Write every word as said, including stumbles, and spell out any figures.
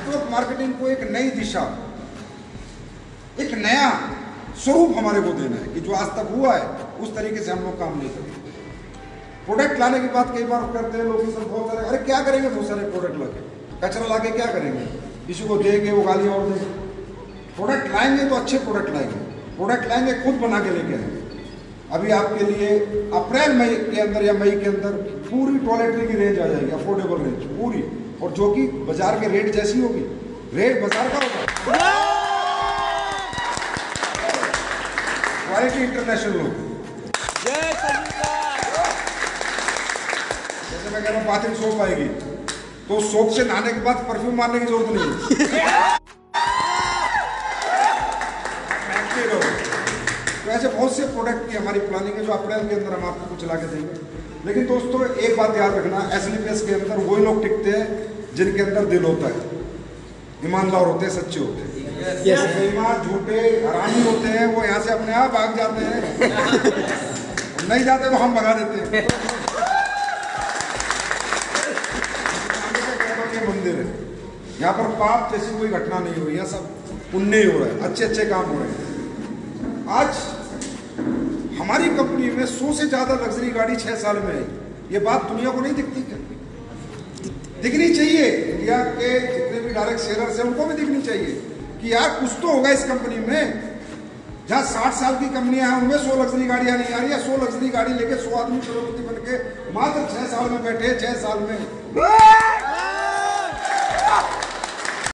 Network marketing को एक नई दिशा, एक नया स्वरूप हमारे को देना है कि जो आज तक हुआ है उस तरीके से हम लोग काम नहीं करेंगे। प्रोडक्ट लाने की बात कई बार करते हैं लोग, बहुत सारे, अरे क्या करेंगे बहुत सारे प्रोडक्ट लाके, कचरा लाके क्या करेंगे, किसी को देंगे वो गाली और देंगे। प्रोडक्ट लाएंगे तो अच्छे प्रोडक्ट लाएंगे, प्रोडक्ट लाएंगे खुद बना के लेके आएंगे। अभी आपके लिए अप्रैल मई के अंदर या मई के अंदर पूरी टॉयलेटरी की रेंज आ जाएगी, अफोर्डेबल रेंज पूरी, और जो कि बाजार के रेट जैसी होगी, रेट बाजार का होगा, क्वालिटी इंटरनेशनल होगी। जैसे मैं कह रहा हूँ बाथिंग सोप आएगी तो सोप से नहाने के बाद परफ्यूम मारने की जरूरत नहीं है। तो ऐसे बहुत से प्रोडक्ट की हमारी प्लानिंग है जो अप्रैल के अंदर हम आपको कुछ ला के देंगे। लेकिन दोस्तों एक बात याद रखना, एसलीपीएस के अंदर वही लोग टिकते हैं जिनके अंदर दिल होता है, ईमानदार होते हैं, सच्चे होते हैं। yes. बेईमान, झूठे, हरामी होते हैं, वो यहाँ से अपने आप भाग जाते हैं। नहीं जाते तो हम भगा देते हैं। मंदिर है, यहाँ पर पाप जैसी कोई घटना नहीं हो रही है, सब पुण्य ही हो रहा है, अच्छे अच्छे काम हो रहे हैं। आज हमारी कंपनी में सौ से ज्यादा लग्जरी गाड़ी छह साल में है। ये बात दुनिया को नहीं दिखती क्या? दिखनी चाहिए। इंडिया के जितने भी डायरेक्ट सेलर्स हैं उनको भी दिखनी चाहिए कि यार कुछ तो होगा इस कंपनी में। जहाँ साठ साल की कंपनियां हैं उनमें सौ लग्जरी गाड़ियां नहीं आ रही है, सौ लग्जरी गाड़ी लेके सौ आदमी करोड़पति बन के मात्र छह साल में बैठे, छह साल में